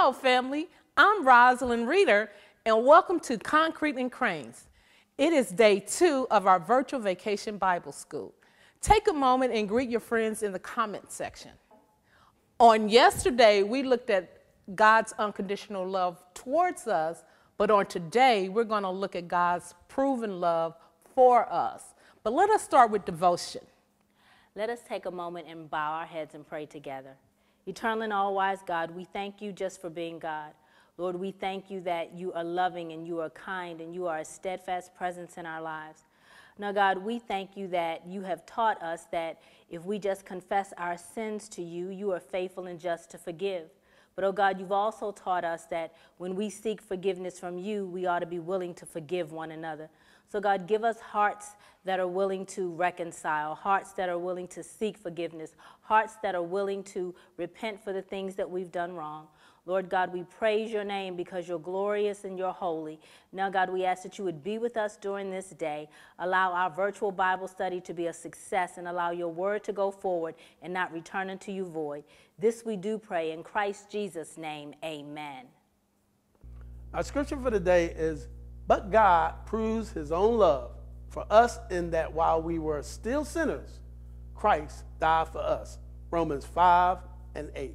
Hello, family. I'm Rosalind Reeder, and welcome to Concrete and Cranes. It is day 2 of our virtual vacation Bible school. Take a moment and greet your friends in the comment section. On yesterday, we looked at God's unconditional love towards us, but on today, we're going to look at God's proven love for us. But let us start with devotion. Let us take a moment and bow our heads and pray together. Eternal and all-wise God, we thank you just for being God. Lord, we thank you that you are loving and you are kind and you are a steadfast presence in our lives. Now, God, we thank you that you have taught us that if we just confess our sins to you, you are faithful and just to forgive. But, oh God, you've also taught us that when we seek forgiveness from you, we ought to be willing to forgive one another. So, God, give us hearts that are willing to reconcile, hearts that are willing to seek forgiveness, hearts that are willing to repent for the things that we've done wrong. Lord God, we praise your name because you're glorious and you're holy. Now, God, we ask that you would be with us during this day. Allow our virtual Bible study to be a success and allow your word to go forward and not return unto you void. This we do pray in Christ Jesus' name, amen. Our scripture for the day is, "But God proves his own love for us in that while we were still sinners, Christ died for us." Romans 5:8.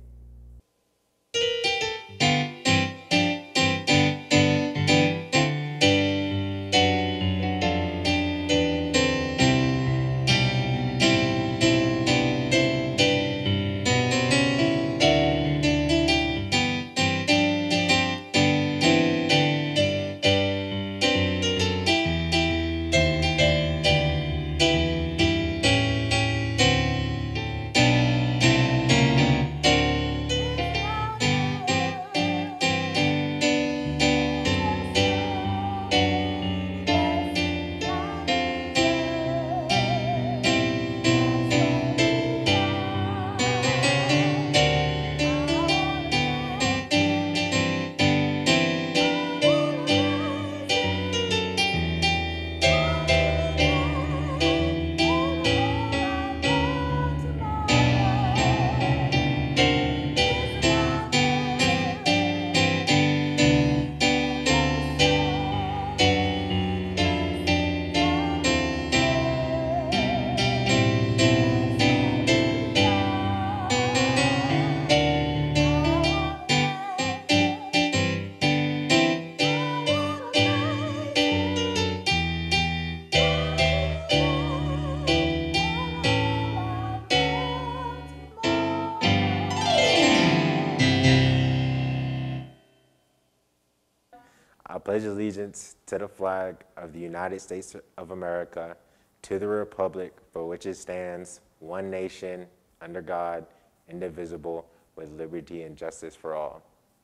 I pledge allegiance to the flag of the United States of America, to the republic for which it stands, one nation, under God, indivisible, with liberty and justice for all.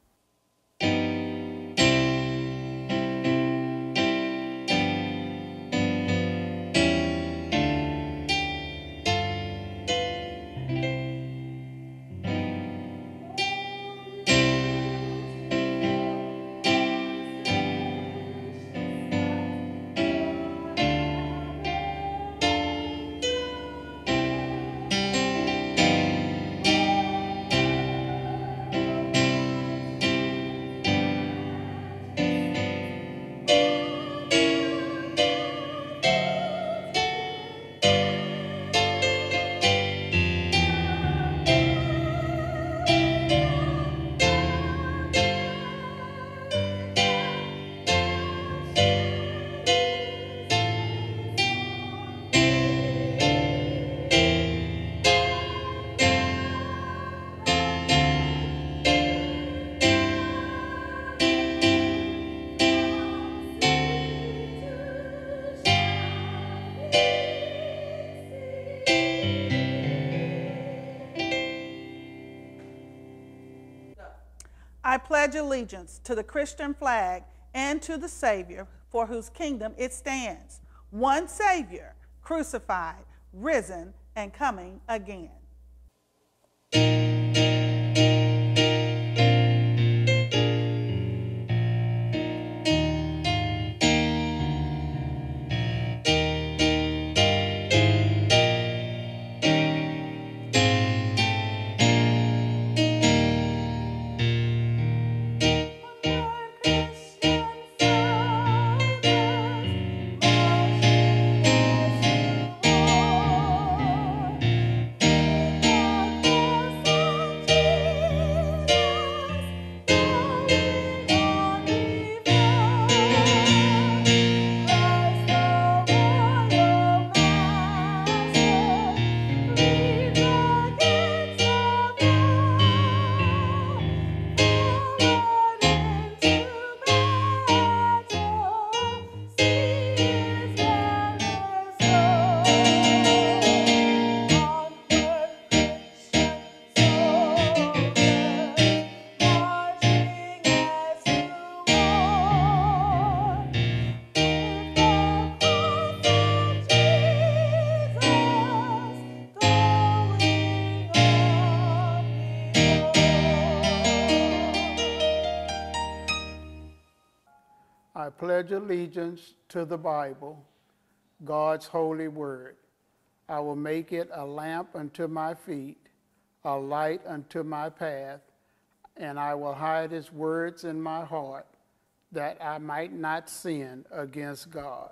I pledge allegiance to the Christian flag and to the Savior for whose kingdom it stands, one Savior, crucified, risen, and coming again. I pledge allegiance to the Bible, God's holy word. I will make it a lamp unto my feet, a light unto my path, and I will hide his words in my heart, that I might not sin against God.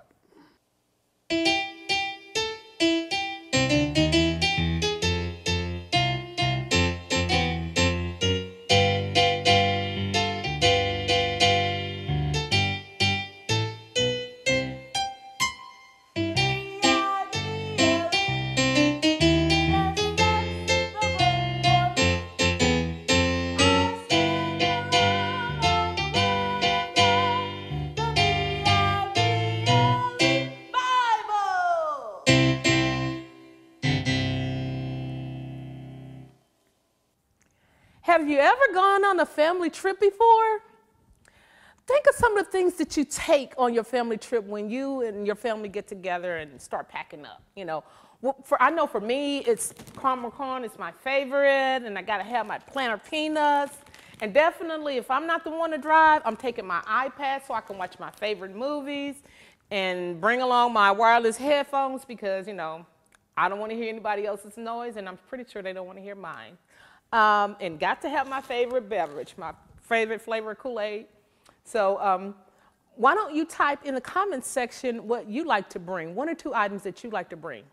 Have you ever gone on a family trip before? Think of some of the things that you take on your family trip when you and your family get together and start packing up. You know, I know for me, it's caramel corn is my favorite, and I gotta have my planter peanuts. And definitely, if I'm not the one to drive, I'm taking my iPad so I can watch my favorite movies and bring along my wireless headphones because, you know, I don't want to hear anybody else's noise, and I'm pretty sure they don't want to hear mine. And got to have my favorite beverage, my favorite flavor of Kool-Aid. So why don't you type in the comments section what you like to bring, 1 or 2 items that you like to bring.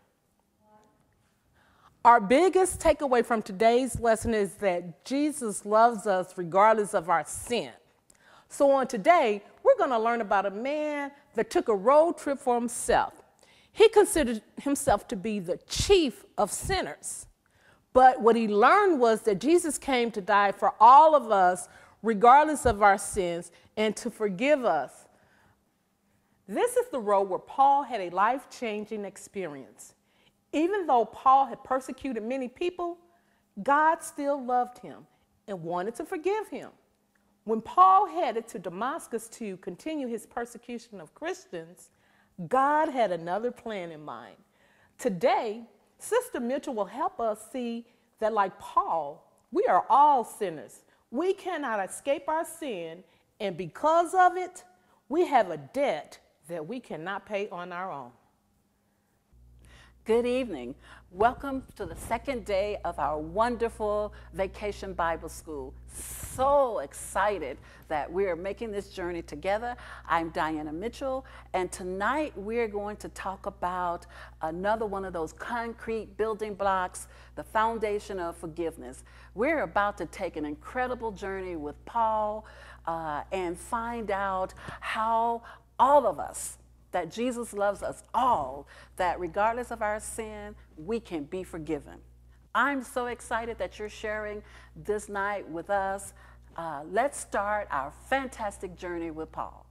Our biggest takeaway from today's lesson is that Jesus loves us regardless of our sin. So on today, we're going to learn about a man that took a road trip for himself. He considered himself to be the chief of sinners. But what he learned was that Jesus came to die for all of us, regardless of our sins, and to forgive us. This is the road where Paul had a life-changing experience. Even though Paul had persecuted many people, God still loved him and wanted to forgive him. When Paul headed to Damascus to continue his persecution of Christians, God had another plan in mind. Today, Sister Mitchell will help us see that, like Paul, we are all sinners. We cannot escape our sin, and because of it, we have a debt that we cannot pay on our own. Good evening. Welcome to the second day of our wonderful Vacation Bible School. So excited that we are making this journey together. I'm Diana Mitchell, and tonight we're going to talk about another one of those concrete building blocks, the foundation of forgiveness. We're about to take an incredible journey with Paul and find out how all of us, that Jesus loves us all, that regardless of our sin, we can be forgiven. I'm so excited that you're sharing this night with us. Let's start our fantastic journey with Paul.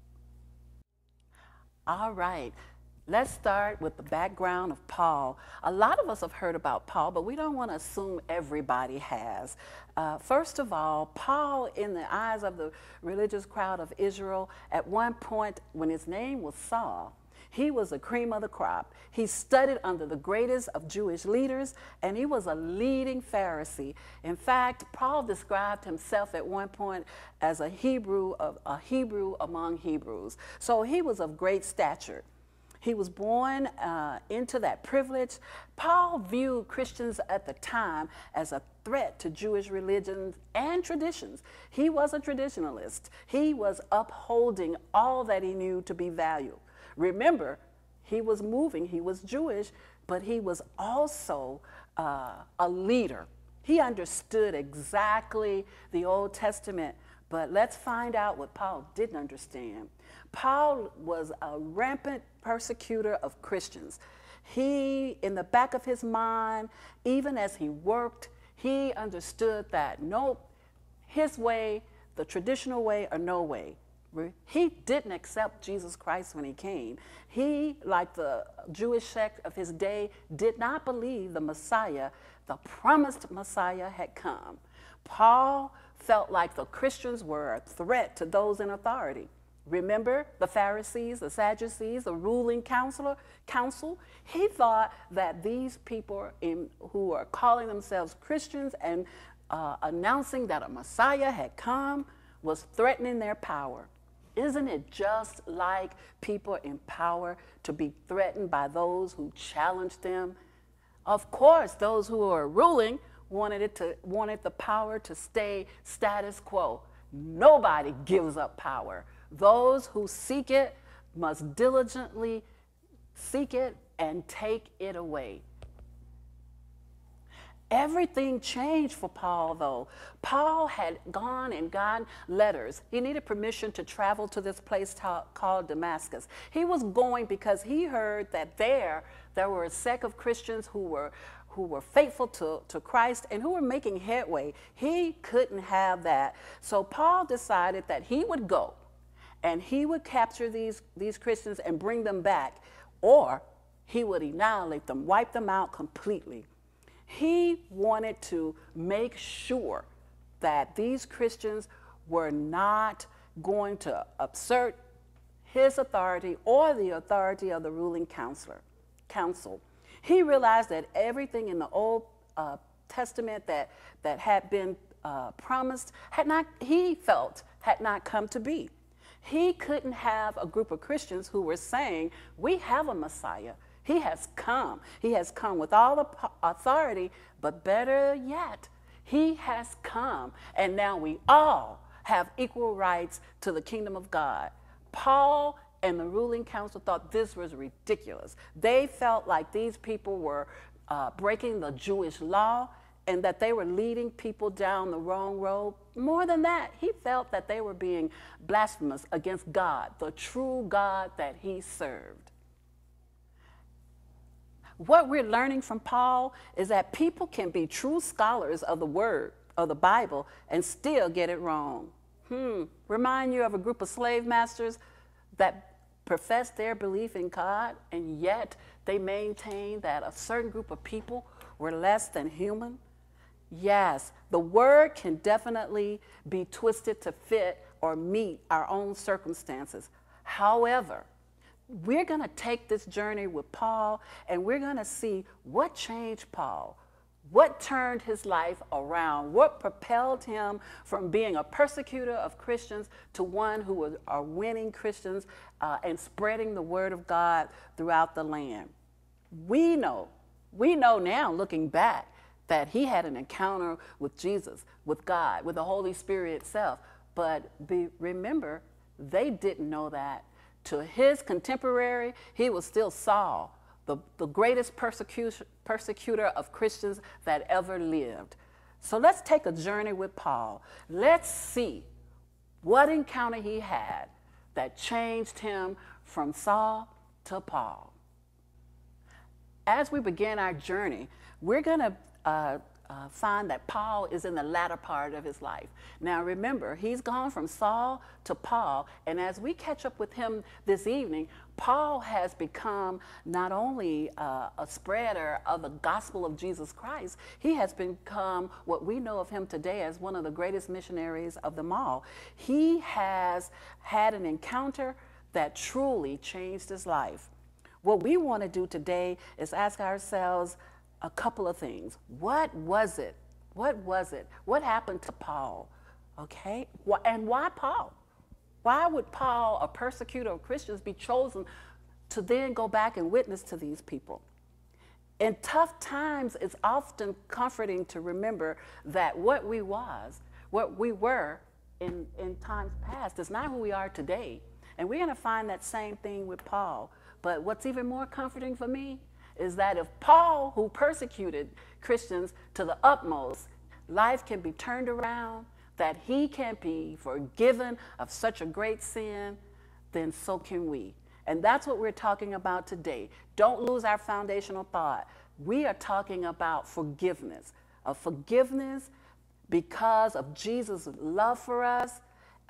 All right, let's start with the background of Paul. A lot of us have heard about Paul, but we don't want to assume everybody has. First of all, Paul, in the eyes of the religious crowd of Israel, at one point when his name was Saul, he was the cream of the crop. He studied under the greatest of Jewish leaders, and he was a leading Pharisee. In fact, Paul described himself at one point as a Hebrew among Hebrews. So he was of great stature. He was born into that privilege. Paul viewed Christians at the time as a threat to Jewish religions and traditions. He was a traditionalist. He was upholding all that he knew to be valued. Remember, he was moving, he was Jewish, but he was also a leader. He understood exactly the Old Testament, but let's find out what Paul didn't understand. Paul was a rampant persecutor of Christians. He, in the back of his mind, even as he worked, he understood that nope, his way, the traditional way, or no way. He didn't accept Jesus Christ when he came. He, like the Jewish sect of his day, did not believe the Messiah, the promised Messiah, had come. Paul felt like the Christians were a threat to those in authority. Remember the Pharisees, the Sadducees, the ruling council? He thought that these people who are calling themselves Christians and announcing that a Messiah had come was threatening their power. Isn't it just like people in power to be threatened by those who challenge them? Of course, those who are ruling wanted the power to stay status quo. Nobody gives up power. Those who seek it must diligently seek it and take it away. Everything changed for Paul, though. Paul had gone and gotten letters. He needed permission to travel to this place called Damascus. He was going because he heard that there were a sect of Christians who were faithful to Christ and who were making headway. He couldn't have that. So Paul decided that he would go and he would capture these Christians and bring them back, or he would annihilate them, wipe them out completely. He wanted to make sure that these Christians were not going to assert his authority or the authority of the ruling council. He realized that everything in the Old Testament that had been promised he felt had not come to be. He couldn't have a group of Christians who were saying, we have a Messiah. He has come. He has come with all the authority, but better yet, he has come, and now we all have equal rights to the kingdom of God. Paul and the ruling council thought this was ridiculous. They felt like these people were breaking the Jewish law and that they were leading people down the wrong road. More than that, he felt that they were being blasphemous against God, the true God that he served. What we're learning from Paul is that people can be true scholars of the word, of the Bible, and still get it wrong. Remind you of a group of slave masters that professed their belief in God, and yet they maintained that a certain group of people were less than human? Yes, the word can definitely be twisted to fit or meet our own circumstances. However, we're going to take this journey with Paul, and we're going to see what changed Paul, what turned his life around, what propelled him from being a persecutor of Christians to one who are winning Christians and spreading the word of God throughout the land. We know now, looking back, that he had an encounter with Jesus, with God, with the Holy Spirit itself. But remember, they didn't know that. To his contemporary, he was still Saul, the greatest persecutor of Christians that ever lived. So let's take a journey with Paul. Let's see what encounter he had that changed him from Saul to Paul. As we begin our journey, we're going to find that Paul is in the latter part of his life. Now remember, he's gone from Saul to Paul, and as we catch up with him this evening, Paul has become not only a spreader of the gospel of Jesus Christ, he has become what we know of him today as one of the greatest missionaries of them all. He has had an encounter that truly changed his life. What we want to do today is ask ourselves a couple of things. What was it? What was it? What happened to Paul? Okay? And why Paul? Why would Paul, a persecutor of Christians, be chosen to then go back and witness to these people? In tough times, it's often comforting to remember that what we were in times past is not who we are today. And we're going to find that same thing with Paul. But what's even more comforting for me is that if Paul, who persecuted Christians to the utmost, life can be turned around, that he can be forgiven of such a great sin, then so can we. And that's what we're talking about today. Don't lose our foundational thought. We are talking about forgiveness, of forgiveness because of Jesus' love for us.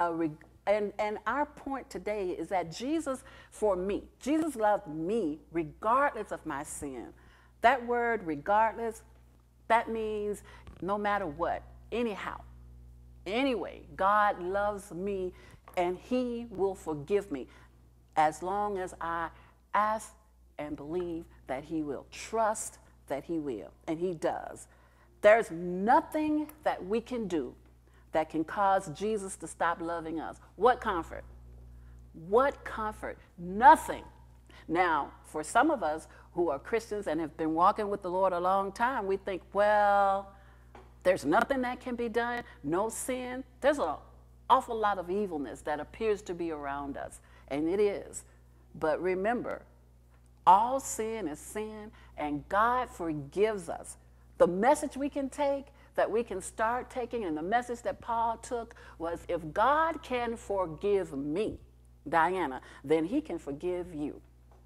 And our point today is that Jesus loved me regardless of my sin. That word regardless, that means no matter what, anyhow. Anyway, God loves me and he will forgive me as long as I ask and believe that he will, trust that he will, and he does. There's nothing that we can do that can cause Jesus to stop loving us. What comfort? What comfort? Nothing. Now, for some of us who are Christians and have been walking with the Lord a long time, we think, well, there's nothing that can be done, no sin. There's an awful lot of evilness that appears to be around us, and it is. But remember, all sin is sin, and God forgives us. The message we can take, that we can start taking, and the message that Paul took was, if God can forgive me, Diana, then he can forgive you.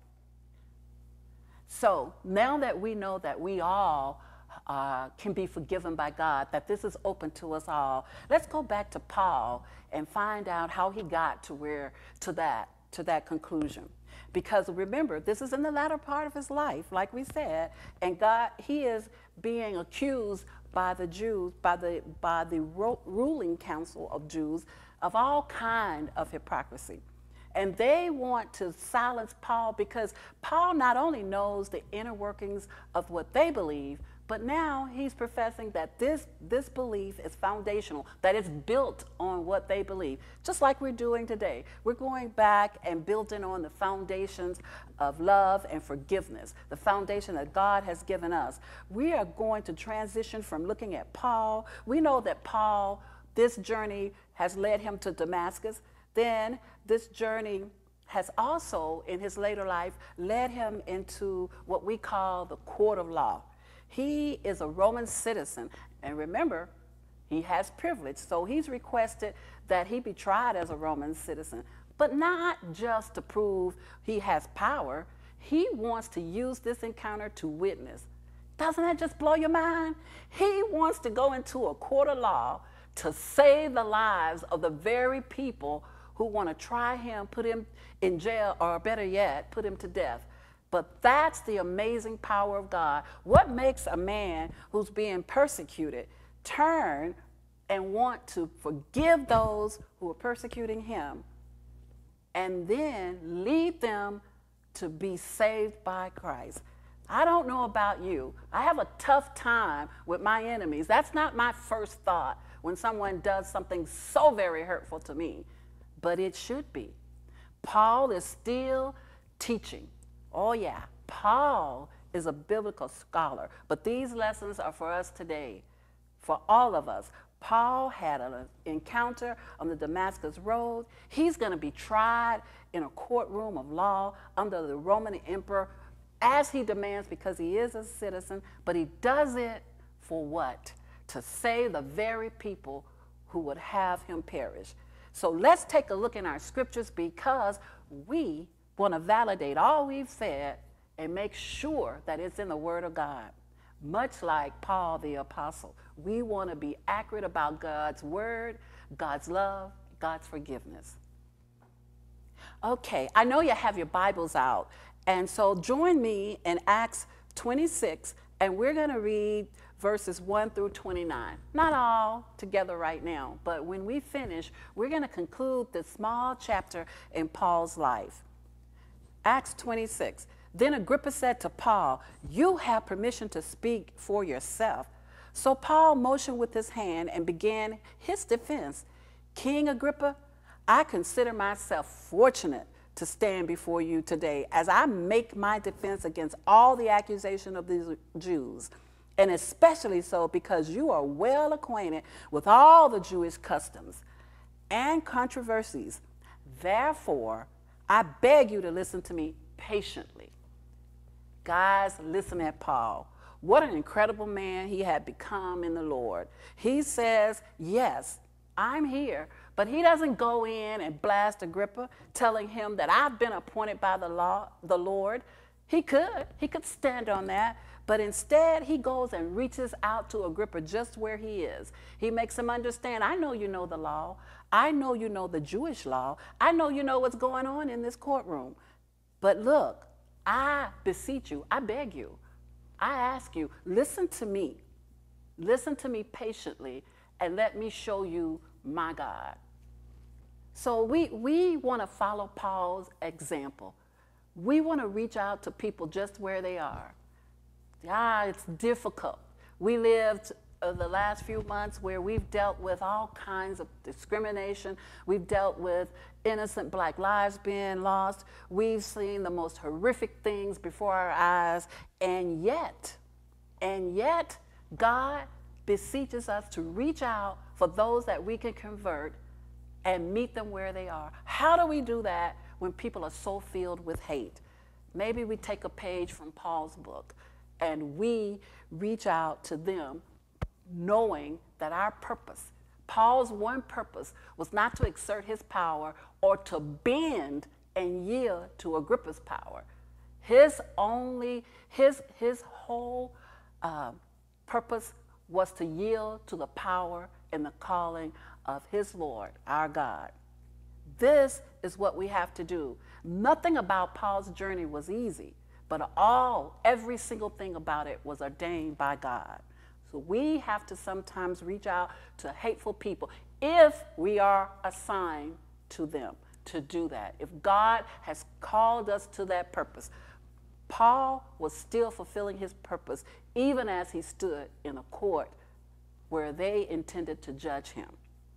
So now that we know that we all can be forgiven by God, that this is open to us all, let's go back to Paul and find out how he got to that conclusion. Because remember, this is in the latter part of his life, like we said, and he is being accused by the Jews, by the ruling council of Jews, of all kind of hypocrisy. And they want to silence Paul because Paul not only knows the inner workings of what they believe, but now he's professing that this belief is foundational, that it's built on what they believe, just like we're doing today. We're going back and building on the foundations of love and forgiveness, the foundation that God has given us. We are going to transition from looking at Paul. We know that Paul, this journey has led him to Damascus. Then this journey has also, in his later life, led him into what we call the court of law. He is a Roman citizen, and remember, he has privilege, so he's requested that he be tried as a Roman citizen, but not just to prove he has power. He wants to use this encounter to witness. Doesn't that just blow your mind? He wants to go into a court of law to save the lives of the very people who want to try him, put him in jail, or better yet, put him to death. But that's the amazing power of God. What makes a man who's being persecuted turn and want to forgive those who are persecuting him and then lead them to be saved by Christ? I don't know about you. I have a tough time with my enemies. That's not my first thought when someone does something so very hurtful to me, but it should be. Paul is still teaching. Oh yeah, Paul is a biblical scholar, but these lessons are for us today, for all of us. Paul had an encounter on the Damascus road. He's going to be tried in a courtroom of law under the Roman emperor as he demands, because he is a citizen, but he does it for what? To save the very people who would have him perish. So let's take a look in our scriptures, because we want to validate all we've said and make sure that it's in the Word of God. Much like Paul the Apostle, we want to be accurate about God's Word, God's love, God's forgiveness. Okay, I know you have your Bibles out, and so join me in Acts 26, and we're going to read verses 1 through 29. Not all together right now, but when we finish, we're going to conclude this small chapter in Paul's life. Acts 26. Then Agrippa said to Paul, "You have permission to speak for yourself." So Paul motioned with his hand and began his defense. "King Agrippa, I consider myself fortunate to stand before you today as I make my defense against all the accusation of these Jews, and especially so because you are well acquainted with all the Jewish customs and controversies. Therefore, I beg you to listen to me patiently." Guys, listen at Paul. What an incredible man he had become in the Lord. He says, yes, I'm here, but he doesn't go in and blast Agrippa, telling him that I've been appointed by the Lord. He could stand on that, but instead he goes and reaches out to Agrippa just where he is. He makes him understand, I know you know the law. I know you know the Jewish law. I know you know what's going on in this courtroom. But look, I beseech you, I beg you, I ask you, listen to me. Listen to me patiently and let me show you my God. So we want to follow Paul's example. We want to reach out to people just where they are. It's difficult. We lived the last few months where we've dealt with all kinds of discrimination. We've dealt with innocent black lives being lost. We've seen the most horrific things before our eyes. And yet, God beseeches us to reach out for those that we can convert and meet them where they are. How do we do that when people are so filled with hate? Maybe we take a page from Paul's book and we reach out to them knowing that our purpose, Paul's one purpose, was not to exert his power or to bend and yield to Agrippa's power. His whole purpose was to yield to the power and the calling of his Lord, our God. This is what we have to do. Nothing about Paul's journey was easy, but every single thing about it was ordained by God. So we have to sometimes reach out to hateful people if we are assigned to them to do that. If God has called us to that purpose. Paul was still fulfilling his purpose even as he stood in a court where they intended to judge him.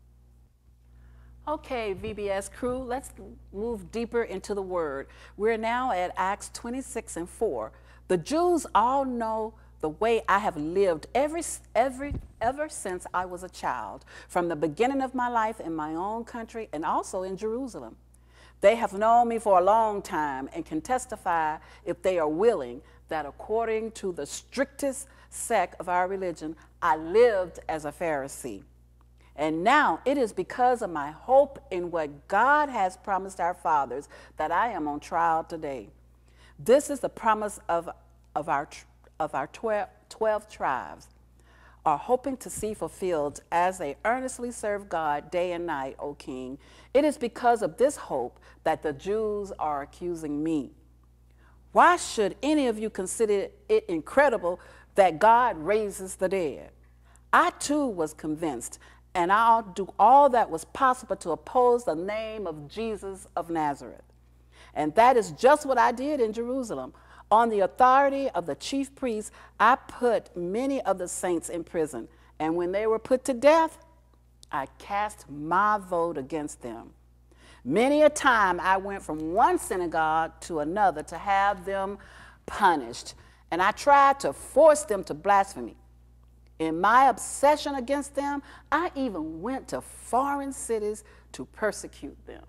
Okay, VBS crew, let's move deeper into the word. We're now at Acts 26:4. The Jews all know the way I have lived ever since I was a child, from the beginning of my life in my own country and also in Jerusalem. They have known me for a long time and can testify, if they are willing, that according to the strictest sect of our religion, I lived as a Pharisee. And now it is because of my hope in what God has promised our fathers that I am on trial today. This is the promise of our 12 tribes are hoping to see fulfilled as they earnestly serve God day and night, O King. It is because of this hope that the Jews are accusing me. Why should any of you consider it incredible that God raises the dead? I too was convinced, and I'll do all that was possible to oppose the name of Jesus of Nazareth. And that is just what I did in Jerusalem. On the authority of the chief priests, I put many of the saints in prison. And when they were put to death, I cast my vote against them. Many a time I went from one synagogue to another to have them punished. And I tried to force them to blaspheme. In my obsession against them, I even went to foreign cities to persecute them.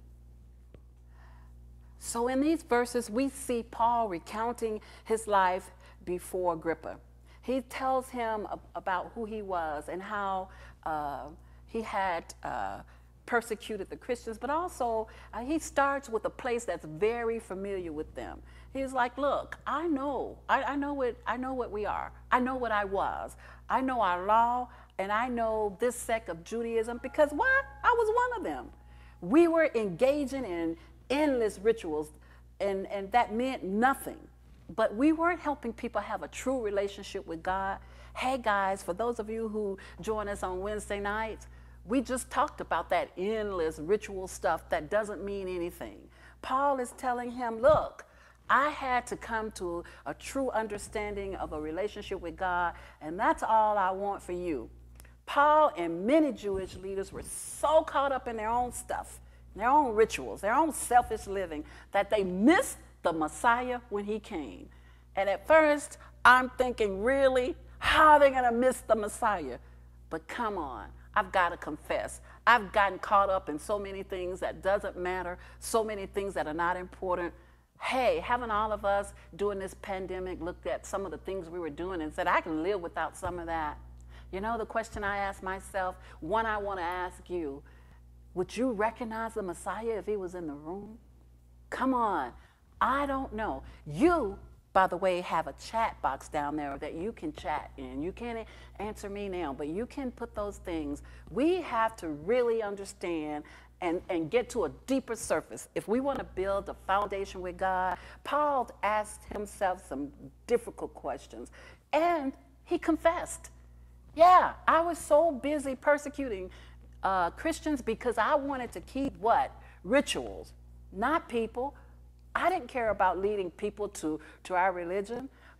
So in these verses, we see Paul recounting his life before Agrippa. He tells him about who he was and how he had persecuted the Christians, but also he starts with a place that's very familiar with them. He's like, look, I know what we are. I know what I was. I know our law, and I know this sect of Judaism because why? I was one of them. We were engaging in endless rituals, and that meant nothing. But we weren't helping people have a true relationship with God. Hey guys, for those of you who join us on Wednesday nights, we just talked about that endless ritual stuff that doesn't mean anything. Paul is telling him, look, I had to come to a true understanding of a relationship with God, and that's all I want for you. Paul and many Jewish leaders were so caught up in their own stuff, their own rituals, their own selfish living, that they missed the Messiah when he came. And at first, I'm thinking, really? How are they going to miss the Messiah? But come on, I've got to confess. I've gotten caught up in so many things that doesn't matter, so many things that are not important. Hey, haven't all of us during this pandemic looked at some of the things we were doing and said, I can live without some of that? You know, the question I ask myself, one I want to ask you, would you recognize the Messiah if he was in the room? Come on. I don't know. You, by the way, have a chat box down there that you can chat in. You can't answer me now, but you can put those things. We have to really understand and get to a deeper surface. If we want to build a foundation with God, Paul asked himself some difficult questions, and he confessed. Yeah, I was so busy persecuting Christians because I wanted to keep what? Rituals, not people. I didn't care about leading people to our religion.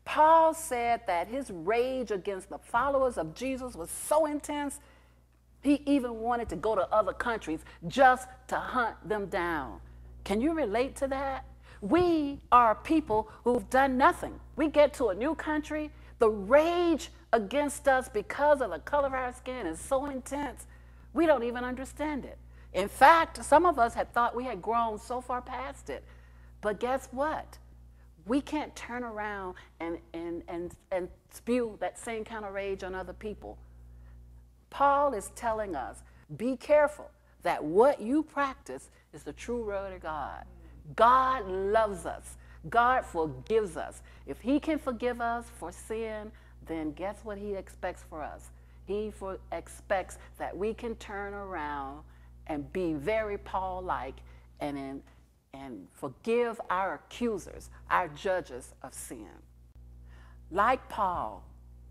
Paul said that his rage against the followers of Jesus was so intense, he even wanted to go to other countries just to hunt them down. Can you relate to that? We are people who've done nothing. We get to a new country, the rage against us because of the color of our skin is so intense, we don't even understand it. In fact, some of us had thought we had grown so far past it. But guess what? We can't turn around and spew that same kind of rage on other people. Paul is telling us, be careful that what you practice is the true word of God. God loves us. God forgives us. If he can forgive us for sin, then guess what he expects for us? He expects that we can turn around and be very Paul-like and forgive our accusers, our judges of sin. Like Paul,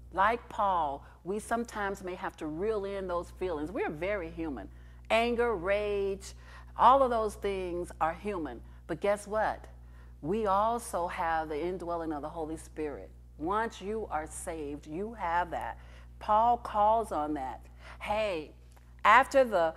we sometimes may have to reel in those feelings. We're very human. Anger, rage, all of those things are human. But guess what? We also have the indwelling of the Holy Spirit. Once you are saved, you have that. Paul calls on that. Hey, after the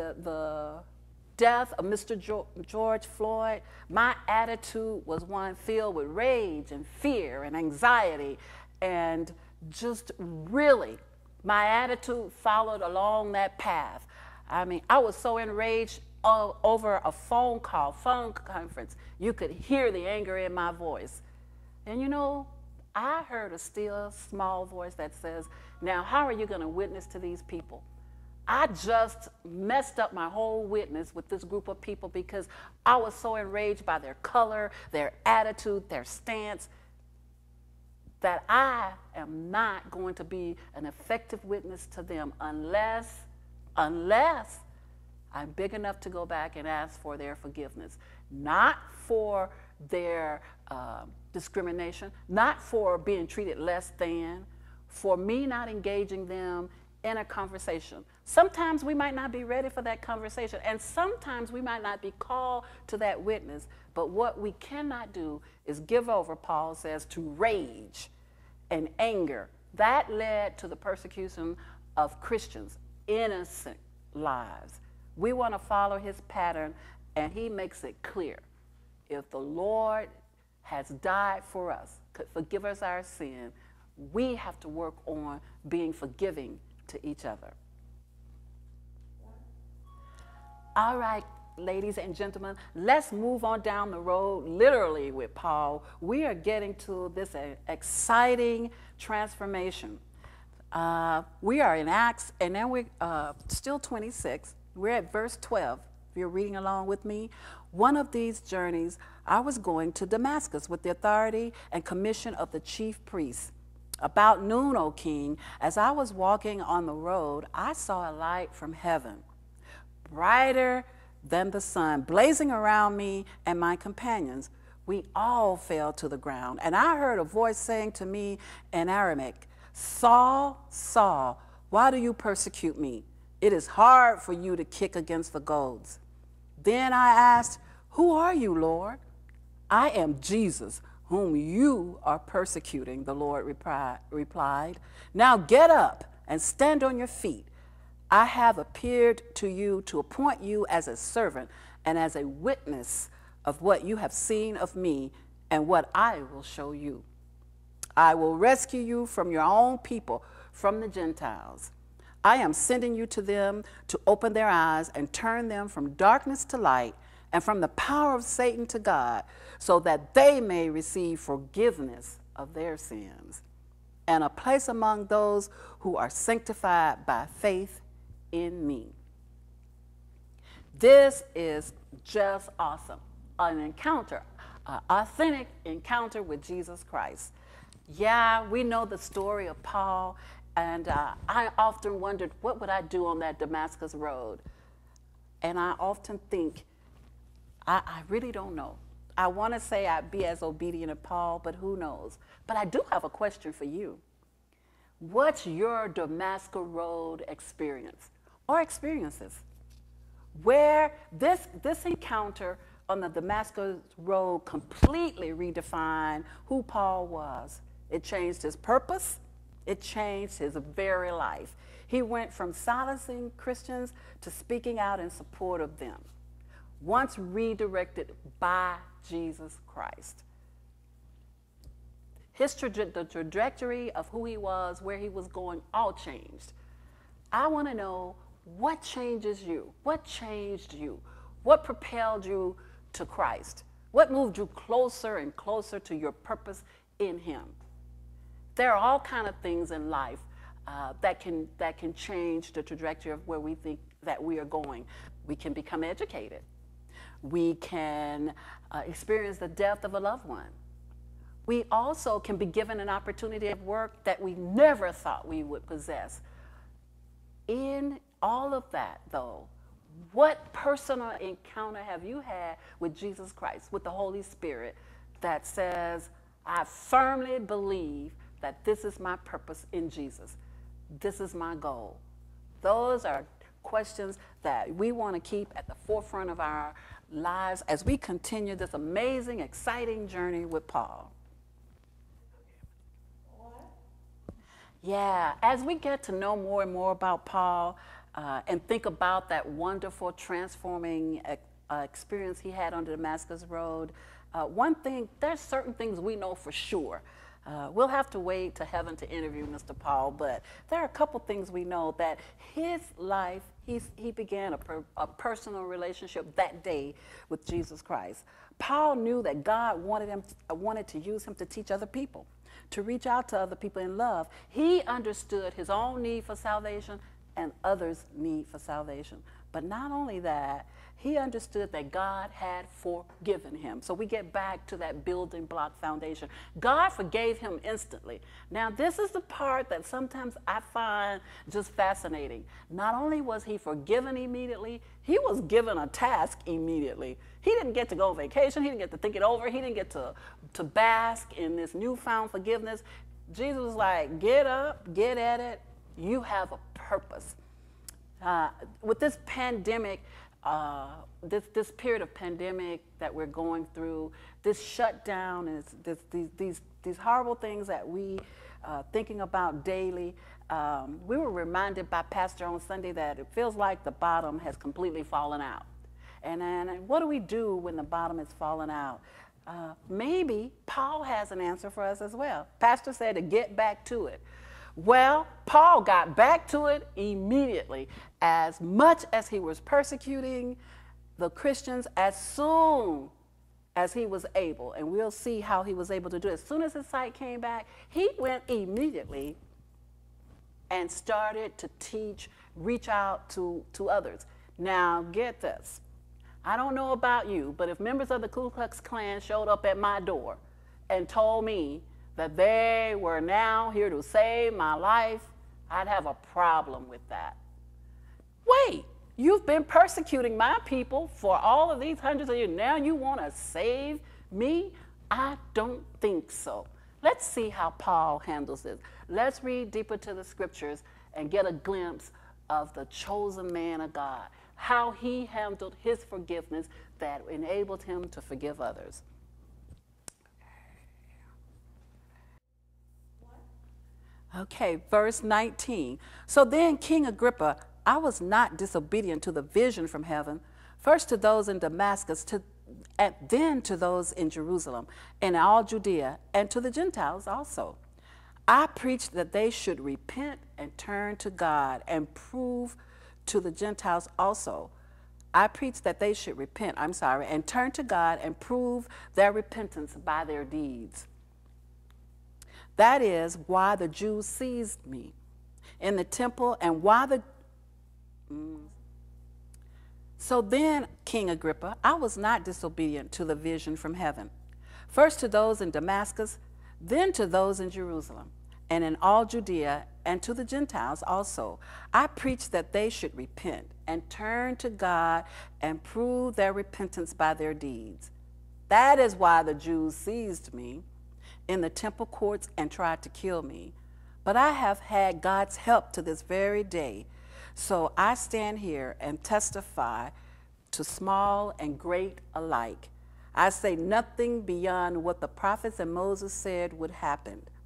death of Mr. George Floyd, my attitude was one filled with rage and fear and anxiety, and just really, my attitude followed along that path. I mean, I was so enraged over a phone conference. You could hear the anger in my voice. And you know, I heard a still small voice that says, now how are you going to witness to these people? I just messed up my whole witness with this group of people because I was so enraged by their color, their attitude, their stance, that I am not going to be an effective witness to them unless I'm big enough to go back and ask for their forgiveness. Not for their discrimination, not for being treated less than, for me not engaging them in a conversation. Sometimes we might not be ready for that conversation, and sometimes we might not be called to that witness, but what we cannot do is give over, Paul says, to rage and anger. That led to the persecution of Christians, innocent lives. We want to follow his pattern, and he makes it clear. If the Lord has died for us, could forgive us our sin, we have to work on being forgiving to each other. All right, ladies and gentlemen, let's move on down the road literally with Paul. We are getting to this exciting transformation. We are in Acts, and then we're still 26. We're at verse 12. If you're reading along with me, one of these journeys, I was going to Damascus with the authority and commission of the chief priests. About noon, O king, as I was walking on the road, I saw a light from heaven, brighter than the sun, blazing around me and my companions. We all fell to the ground, and I heard a voice saying to me in Aramaic, Saul, Saul, why do you persecute me? It is hard for you to kick against the goads. Then I asked, who are you, Lord? I am Jesus, whom you are persecuting, the Lord replied. Now get up and stand on your feet. I have appeared to you to appoint you as a servant and as a witness of what you have seen of me and what I will show you. I will rescue you from your own people, from the Gentiles. I am sending you to them to open their eyes and turn them from darkness to light and from the power of Satan to God, so that they may receive forgiveness of their sins and a place among those who are sanctified by faith in me. This is just awesome. An encounter, an authentic encounter with Jesus Christ. Yeah, we know the story of Paul, and I often wondered, what would I do on that Damascus road? And I often think, I really don't know. I want to say I'd be as obedient as Paul, but who knows? But I do have a question for you. What's your Damascus road experience or experiences? Where this encounter on the Damascus road completely redefined who Paul was. It changed his purpose. It changed his very life. He went from silencing Christians to speaking out in support of them, once redirected by Jesus Christ. The trajectory of who he was, where he was going, all changed. I want to know, what changes you? What changed you? What propelled you to Christ? What moved you closer and closer to your purpose in him? There are all kinds of things in life that can change the trajectory of where we think that we are going. We can become educated. We can experience the death of a loved one. We also can be given an opportunity at work that we never thought we would possess. In all of that, though, what personal encounter have you had with Jesus Christ, with the Holy Spirit, that says, I firmly believe that this is my purpose in Jesus. This is my goal. Those are questions that we want to keep at the forefront of our lives as we continue this amazing, exciting journey with Paul. Yeah, as we get to know more and more about Paul and think about that wonderful transforming experience he had on the Damascus Road, one thing, there's certain things we know for sure. We'll have to wait to heaven to interview Mr. Paul, but there are a couple things we know that his life, he began a personal relationship that day with Jesus Christ. Paul knew that God wanted to use him to teach other people, to reach out to other people in love. He understood his own need for salvation and others' need for salvation. But not only that, he understood that God had forgiven him. So we get back to that building block foundation. God forgave him instantly. Now, this is the part that sometimes I find just fascinating. Not only was he forgiven immediately, he was given a task immediately. He didn't get to go on vacation. He didn't get to think it over. He didn't get to bask in this newfound forgiveness. Jesus was like, get up, get at it. You have a purpose. With this pandemic, this period of pandemic that we're going through, this shutdown, and these horrible things that we thinking about daily, we were reminded by Pastor on Sunday that it feels like the bottom has completely fallen out. And what do we do when the bottom is fallen out? Maybe Paul has an answer for us as well. Pastor said to get back to it. Well, Paul got back to it immediately. As much as he was persecuting the Christians, as soon as he was able, and we'll see how he was able to do it. As soon as his sight came back, he went immediately and started to teach, reach out to others. Now, get this. I don't know about you, but if members of the Ku Klux Klan showed up at my door and told me that they were now here to save my life, I'd have a problem with that. Wait, you've been persecuting my people for all of these hundreds of years. Now you want to save me? I don't think so. Let's see how Paul handles this. Let's read deeper to the scriptures and get a glimpse of the chosen man of God, how he handled his forgiveness that enabled him to forgive others. Okay, verse 19. So then, King Agrippa, I was not disobedient to the vision from heaven, first to those in Damascus, and then to those in Jerusalem, and all Judea, and to the Gentiles also. I preached that they should repent and turn to God, and prove to the Gentiles also. I preached that they should repent, and turn to God and prove their repentance by their deeds. That is why the Jews seized me in the temple, and why the... So then, King Agrippa, I was not disobedient to the vision from heaven, first to those in Damascus, then to those in Jerusalem, and in all Judea, and to the Gentiles also. I preached that they should repent and turn to God and prove their repentance by their deeds. That is why the Jews seized me in the temple courts and tried to kill me. But I have had God's help to this very day. So I stand here and testify to small and great alike. I say nothing beyond what the prophets and Moses said would happen.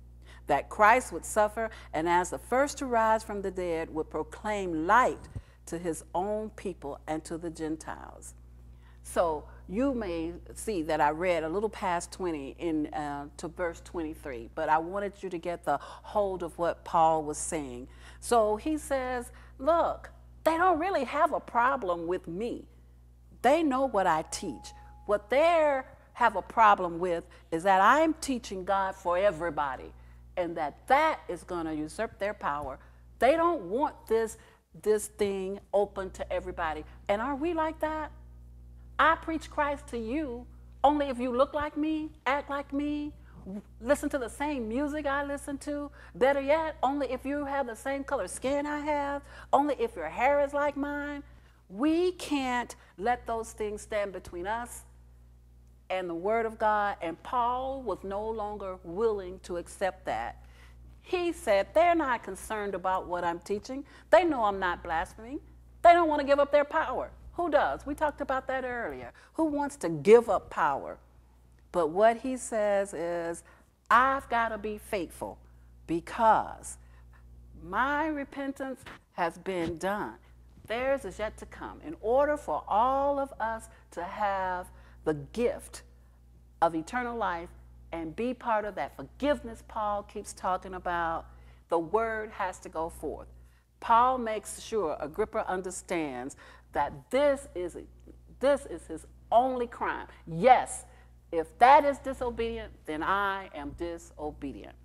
that Christ would suffer, and as the first to rise from the dead, would proclaim light to his own people and to the Gentiles. So you may see that I read a little past 20 to verse 23, but I wanted you to get the hold of what Paul was saying. So he says, look, they don't really have a problem with me. They know what I teach. What they have a problem with is that I'm teaching God for everybody, and that is going to usurp their power. They don't want this thing open to everybody. And are we like that? I preach Christ to you only if you look like me, act like me, listen to the same music I listen to. Better yet, only if you have the same color skin I have, only if your hair is like mine. We can't let those things stand between us and the Word of God. And Paul was no longer willing to accept that. He said, they're not concerned about what I'm teaching. They know I'm not blaspheming. They don't want to give up their power. Who does? We talked about that earlier. Who wants to give up power? But what he says is, I've got to be faithful because my repentance has been done. Theirs is yet to come. In order for all of us to have the gift of eternal life and be part of that forgiveness Paul keeps talking about, the word has to go forth. Paul makes sure Agrippa understands that this is his only crime. Yes, if that is disobedient, then I am disobedient.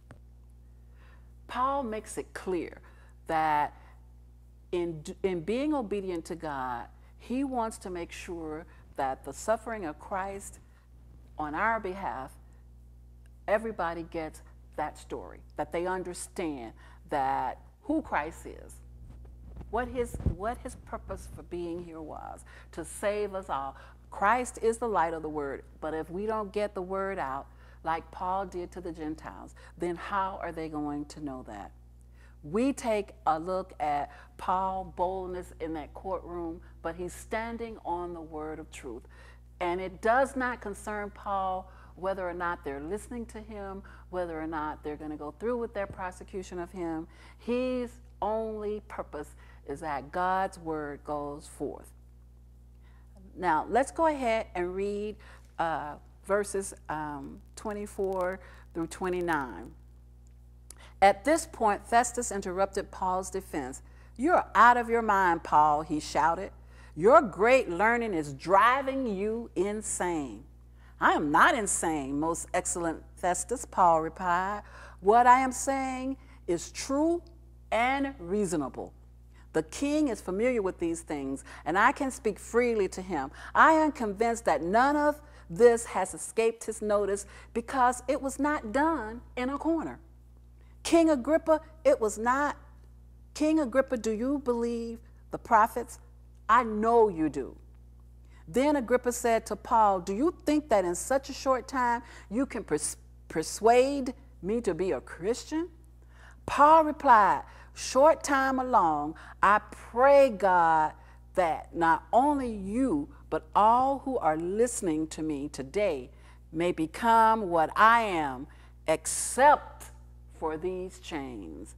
Paul makes it clear that in being obedient to God, he wants to make sure that the suffering of Christ on our behalf, everybody gets that story, that they understand that who Christ is, what his purpose for being here was, to save us all. Christ is the light of the word, but if we don't get the word out like Paul did to the Gentiles, then how are they going to know that? We take a look at Paul's boldness in that courtroom, but he's standing on the word of truth. And it does not concern Paul whether or not they're listening to him, whether or not they're going to go through with their prosecution of him. His only purpose is that God's word goes forth. Now, let's go ahead and read verses 24 through 29. At this point, Festus interrupted Paul's defense. "You're out of your mind, Paul," he shouted. "Your great learning is driving you insane." "I am not insane, most excellent Festus," Paul replied. "What I am saying is true and reasonable. The king is familiar with these things, and I can speak freely to him. I am convinced that none of this has escaped his notice because it was not done in a corner. King Agrippa, it was not. King Agrippa, do you believe the prophets? I know you do." Then Agrippa said to Paul, "Do you think that in such a short time you can persuade me to be a Christian?" Paul replied, "Short time alone, I pray God that not only you, but all who are listening to me today may become what I am, except for these chains."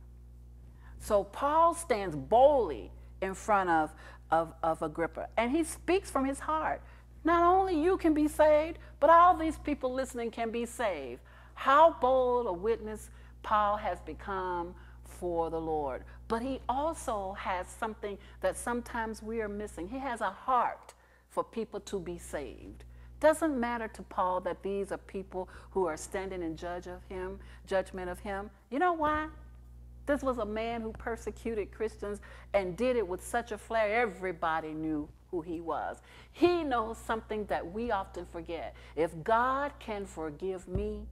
So Paul stands boldly in front of Agrippa, and he speaks from his heart. Not only you can be saved, but all these people listening can be saved. How bold a witness Paul has become for the Lord. But he also has something that sometimes we are missing. He has a heart for people to be saved. Doesn't matter to Paul that these are people who are standing in judgment of him. You know why? This was a man who persecuted Christians and did it with such a flair. Everybody knew who he was. He knows something that we often forget. If God can forgive me,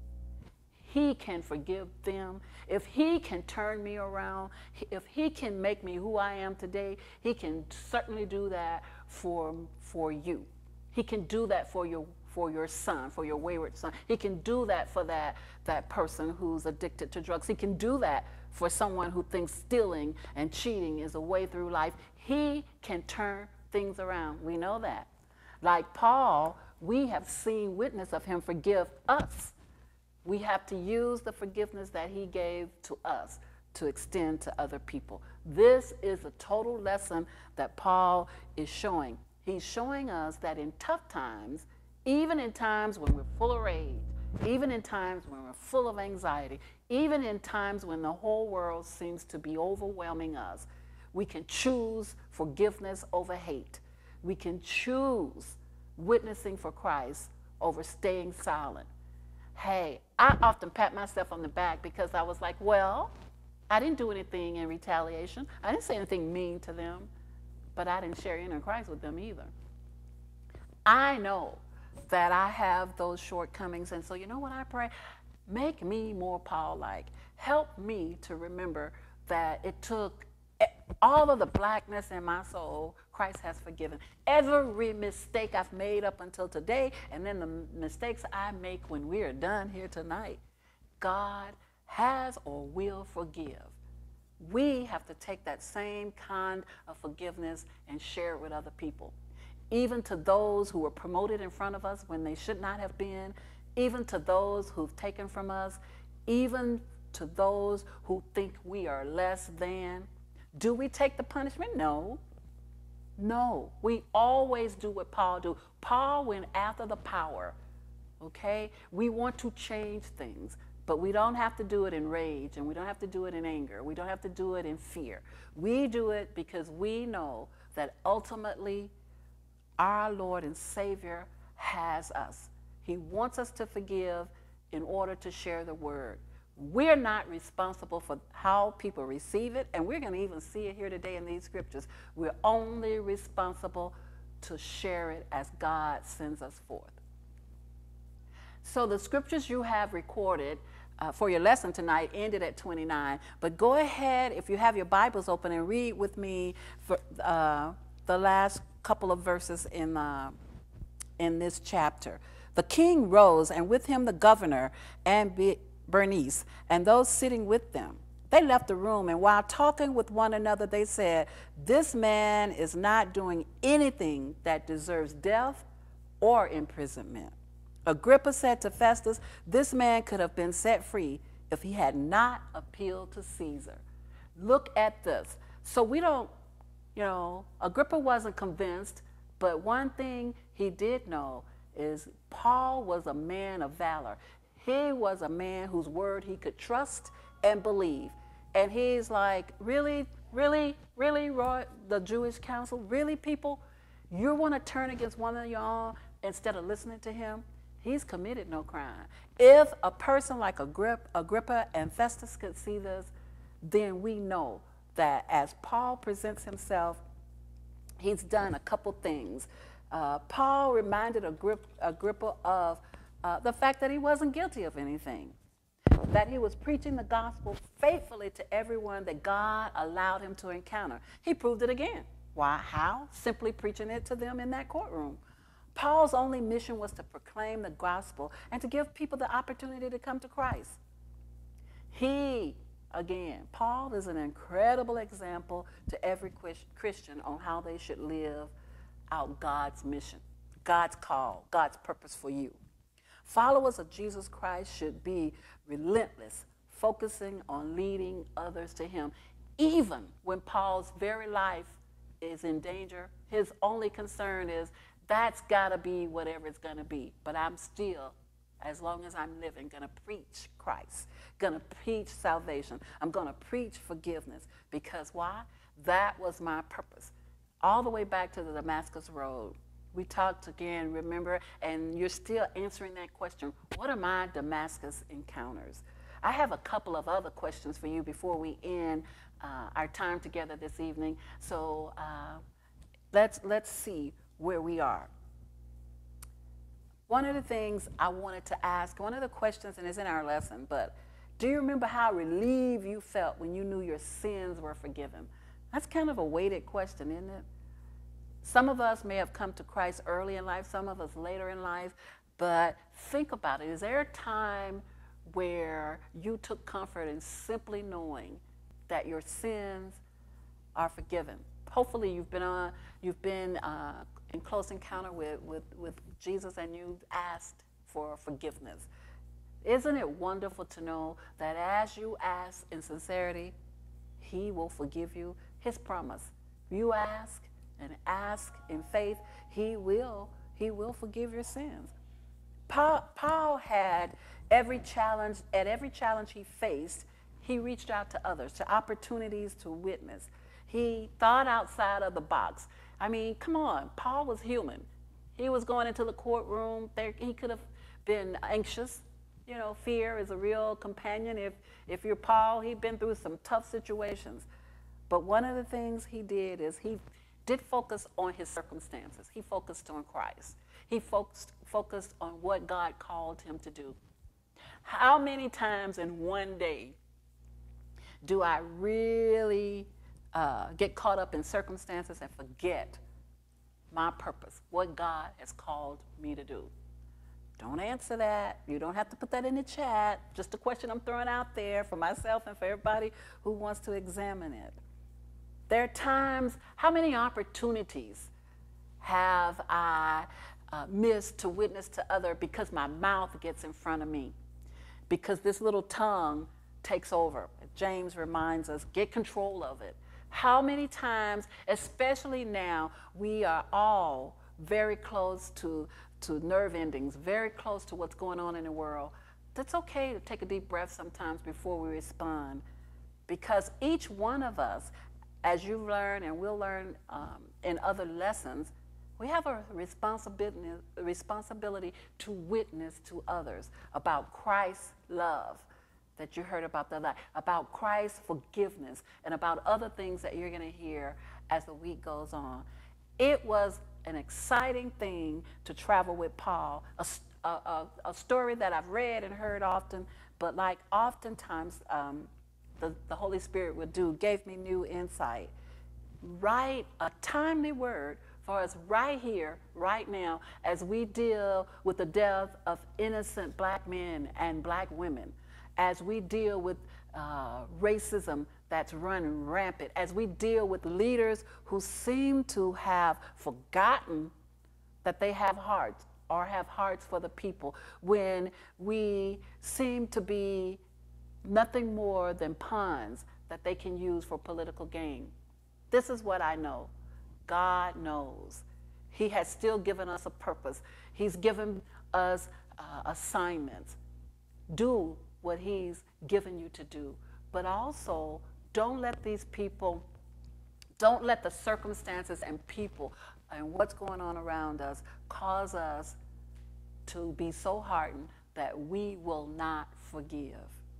he can forgive them. If he can turn me around, if he can make me who I am today, he can certainly do that for you. He can do that for your son, for your wayward son. He can do that for that person who's addicted to drugs. He can do that for someone who thinks stealing and cheating is a way through life. He can turn things around. We know that. Like Paul, we have seen witness of him forgive us We have to use the forgiveness that he gave to us to extend to other people. This is a total lesson that Paul is showing. He's showing us that in tough times, even in times when we're full of rage, even in times when we're full of anxiety, even in times when the whole world seems to be overwhelming us, we can choose forgiveness over hate. We can choose witnessing for Christ over staying silent. Hey, I often pat myself on the back because I was like, well, I didn't do anything in retaliation. I didn't say anything mean to them, but I didn't share inner Christ with them either. I know that I have those shortcomings, and so you know what I pray? Make me more Paul-like. Help me to remember that it took all of the blackness in my soul, Christ has forgiven. Every mistake I've made up until today, and then the mistakes I make when we are done here tonight, God has or will forgive. We have to take that same kind of forgiveness and share it with other people. Even to those who were promoted in front of us when they should not have been, even to those who've taken from us, even to those who think we are less than. Do we take the punishment? No. No. We always do what Paul do. Paul went after the power, okay? We want to change things, but we don't have to do it in rage, and we don't have to do it in anger. We don't have to do it in fear. We do it because we know that ultimately our Lord and Savior has us. He wants us to forgive in order to share the word. We're not responsible for how people receive it, and we're going to even see it here today in these scriptures. We're only responsible to share it as God sends us forth. So the scriptures you have recorded for your lesson tonight ended at 29, but go ahead, if you have your Bibles open, and read with me for, the last couple of verses in this chapter. The king rose, and with him the governor and Bernice, and those sitting with them. They left the room, and while talking with one another, they said, "This man is not doing anything that deserves death or imprisonment." Agrippa said to Festus, "This man could have been set free if he had not appealed to Caesar." Look at this. So we don't, Agrippa wasn't convinced, but one thing he did know is Paul was a man of valor. He was a man whose word he could trust and believe. And he's like, really, Roy, the Jewish council, really, people? You want to turn against one of y'all instead of listening to him? He's committed no crime. If a person like Agrippa and Festus could see this, then we know that as Paul presents himself, he's done a couple things. Paul reminded Agrippa of the fact that he wasn't guilty of anything, that he was preaching the gospel faithfully to everyone that God allowed him to encounter. He proved it again. Why? How? Simply preaching it to them in that courtroom. Paul's only mission was to proclaim the gospel and to give people the opportunity to come to Christ. Paul is an incredible example to every Christian on how they should live out God's mission, God's call, God's purpose for you. Followers of Jesus Christ should be relentless, focusing on leading others to him. Even when Paul's very life is in danger, his only concern is, that's got to be whatever it's going to be. But I'm still, as long as I'm living, going to preach Christ, going to preach salvation. I'm going to preach forgiveness. Because why? That was my purpose. All the way back to the Damascus Road. We talked again, remember, and you're still answering that question. What are my Damascus encounters? I have a couple of other questions for you before we end our time together this evening. So let's see where we are. One of the things I wanted to ask, one of the questions, and it's in our lesson, but do you remember how relieved you felt when you knew your sins were forgiven? That's kind of a weighted question, isn't it? Some of us may have come to Christ early in life, some of us later in life, but think about it. Is there a time where you took comfort in simply knowing that your sins are forgiven? Hopefully you've been in close encounter with Jesus, and you've asked for forgiveness. Isn't it wonderful to know that as you ask in sincerity, he will forgive you? His promise. You ask and ask in faith, he will forgive your sins. Paul had every challenge he faced, he reached out to others, to opportunities to witness. He thought outside of the box. I mean, come on, Paul was human. He was going into the courtroom. He could have been anxious. You know, fear is a real companion. If you're Paul, he'd been through some tough situations. But one of the things he did is he did focus on his circumstances. He focused on Christ. He focused on what God called him to do. How many times in one day do I really get caught up in circumstances and forget my purpose, what God has called me to do? Don't answer that. You don't have to put that in the chat. Just a question I'm throwing out there for myself and for everybody who wants to examine it. There are times, how many opportunities have I missed to witness to others because my mouth gets in front of me? Because this little tongue takes over. James reminds us, get control of it. How many times, especially now, we are all very close to nerve endings, very close to what's going on in the world. It's okay to take a deep breath sometimes before we respond, because each one of us, as you learn and we'll learn in other lessons, we have a responsibility to witness to others about Christ's love that you heard about about Christ's forgiveness, and about other things that you're going to hear as the week goes on. It was an exciting thing to travel with Paul, a story that I've read and heard often, but like oftentimes the Holy Spirit would do, gave me new insight. Write a timely word for us right here, right now, as we deal with the death of innocent black men and black women, as we deal with racism that's running rampant, as we deal with leaders who seem to have forgotten that they have hearts or have hearts for the people, when we seem to be nothing more than pawns that they can use for political gain. This is what I know. God knows. He has still given us a purpose. He's given us assignments. Do what he's given you to do. But also, don't let these people, don't let the circumstances and people and what's going on around us cause us to be so hardened that we will not forgive.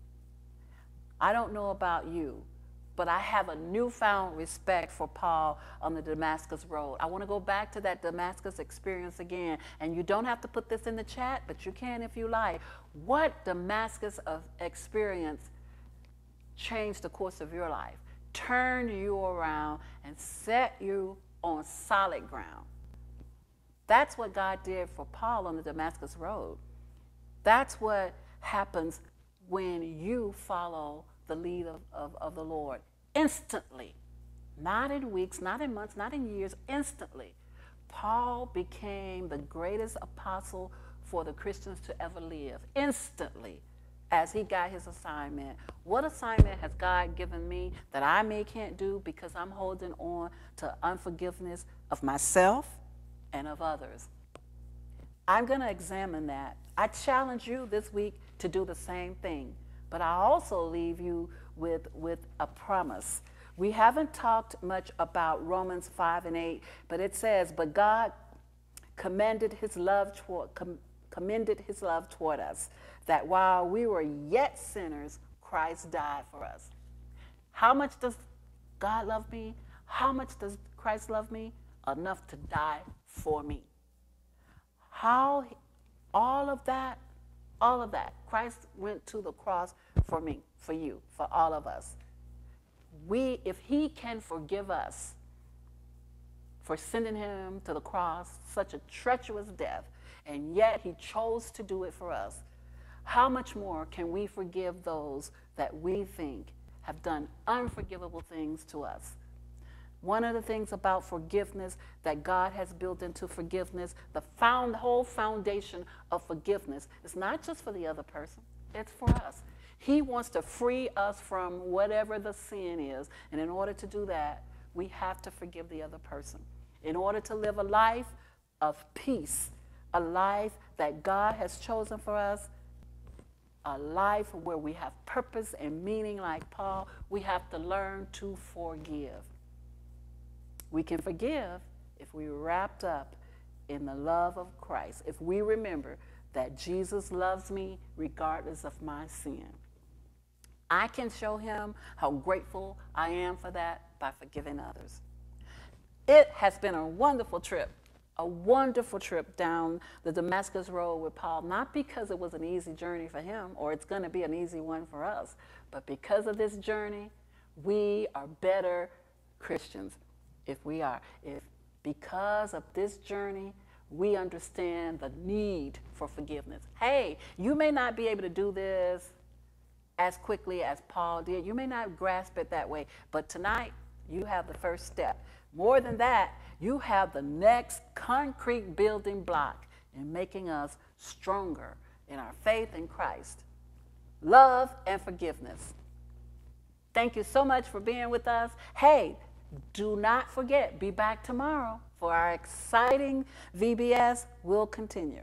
I don't know about you, but I have a newfound respect for Paul on the Damascus Road. I want to go back to that Damascus experience again. And you don't have to put this in the chat, but you can if you like. What Damascus experience changed the course of your life, turned you around, and set you on solid ground? That's what God did for Paul on the Damascus Road. That's what happens when you follow the lead of the Lord. Instantly, not in weeks, not in months, not in years, instantly, Paul became the greatest apostle for the Christians to ever live. Instantly, as he got his assignment. What assignment has God given me that I can't do because I'm holding on to unforgiveness of myself and of others? I'm going to examine that. I challenge you this week to do the same thing. But I also leave you with a promise. We haven't talked much about Romans 5 and 8, but it says, but God commended his love toward us, that while we were yet sinners, Christ died for us. How much does God love me? How much does Christ love me? Enough to die for me. How all of that, Christ went to the cross for me, for you, for all of us. If he can forgive us for sending him to the cross, such a treacherous death, and yet he chose to do it for us, how much more can we forgive those that we think have done unforgivable things to us? One of the things about forgiveness that God has built into forgiveness, the whole foundation of forgiveness is not just for the other person. It's for us. He wants to free us from whatever the sin is. And in order to do that, we have to forgive the other person. In order to live a life of peace, a life that God has chosen for us, a life where we have purpose and meaning like Paul, we have to learn to forgive. We can forgive if we're wrapped up in the love of Christ, if we remember that Jesus loves me regardless of my sin. I can show him how grateful I am for that by forgiving others. It has been a wonderful trip down the Damascus Road with Paul, not because it was an easy journey for him or it's going to be an easy one for us, but because of this journey, we are better Christians. Because of this journey, we understand the need for forgiveness. Hey, you may not be able to do this as quickly as Paul did. You may not grasp it that way, but tonight you have the first step. More than that, you have the next concrete building block in making us stronger in our faith in Christ. Love and forgiveness. Thank you so much for being with us. Hey, do not forget, be back tomorrow for our exciting VBS will continue.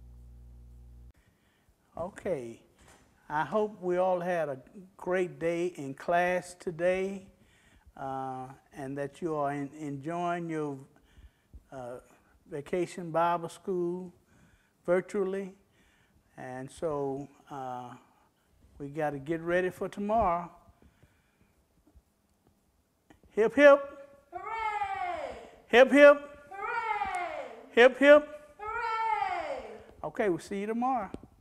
Okay. I hope we all had a great day in class today, and that you are enjoying your vacation Bible school virtually. And so we got to get ready for tomorrow. Hip, hip. Hooray! Hip, hip. Hooray! Hip, hip. Hooray! Okay, we'll see you tomorrow.